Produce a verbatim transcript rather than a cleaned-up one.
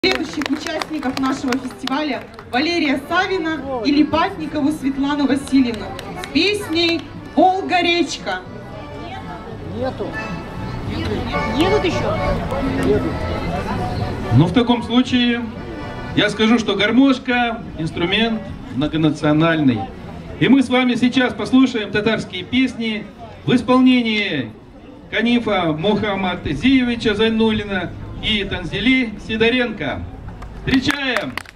Следующих участников нашего фестиваля Валерия Савина и Липатникову Светлану Васильевну с песней «Волга-речка». Нету. Едут еще? Едут. Ну, в таком случае я скажу, что гармошка – инструмент многонациональный. И мы с вами сейчас послушаем татарские песни в исполнении Канифа Мухаммад Зиевича Зайнуллина и Танзили Сидоренко. Встречаем!